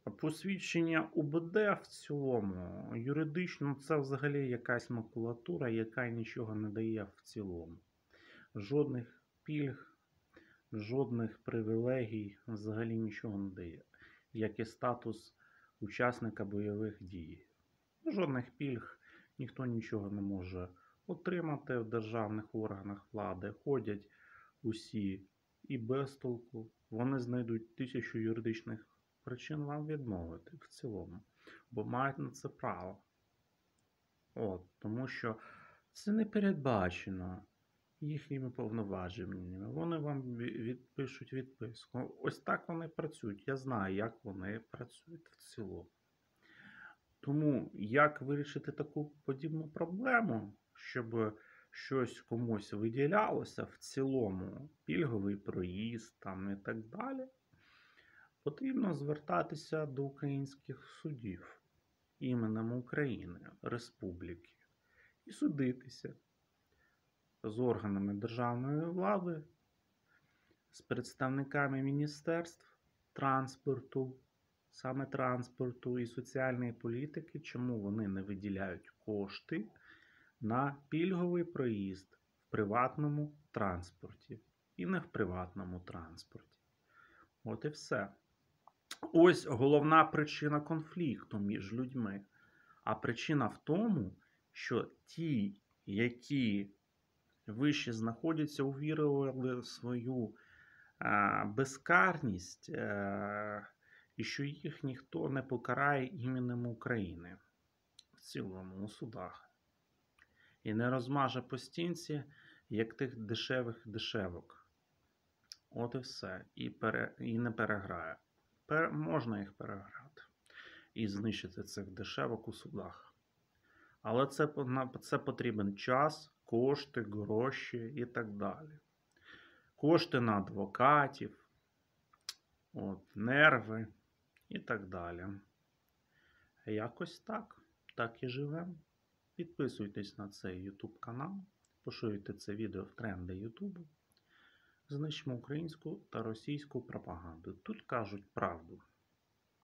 Посвідчення УБД в цілому, юридично, це взагалі якась макулатура, яка нічого не дає в цілому. Жодних пільг, жодних привілегій, взагалі нічого не дає. Як і статус учасника бойових дій. Жодних пільг, ніхто нічого не може отримати в державних органах влади. Ходять усі і без толку. Вони знайдуть 1000 юридичних причин вам відмовити в цілому, бо мають на це право. Тому що це не передбачено їхніми повноваженнями. Вони вам відпишуть відписку. Ось так вони працюють. Я знаю, як вони працюють в цілому. Тому як вирішити таку подібну проблему, щоб щось комусь виділялося в цілому, пільговий проїзд там і так далі, потрібно звертатися до українських судів іменем України, республіки, і судитися з органами державної влади, з представниками міністерств транспорту, саме транспорту і соціальної політики, чому вони не виділяють кошти на пільговий проїзд в приватному транспорті і не в приватному транспорті. От і все. Ось головна причина конфлікту між людьми. А причина в тому, що ті, які вище знаходяться, увірували в свою безкарність, і що їх ніхто не покарає іменем України в цілому у судах. І не розмаже по стінці, як тих дешевих дешевок. От і все. І не переграє. Можна їх переграти і знищити цих дешевок у судах. Але це потрібен час, кошти, гроші і так далі. Кошти на адвокатів, нерви і так далі. Якось так. Так і живемо. Підписуйтесь на цей YouTube канал, поширюйте це відео в тренди YouTube. Знищимо українську та російську пропаганду. Тут кажуть правду.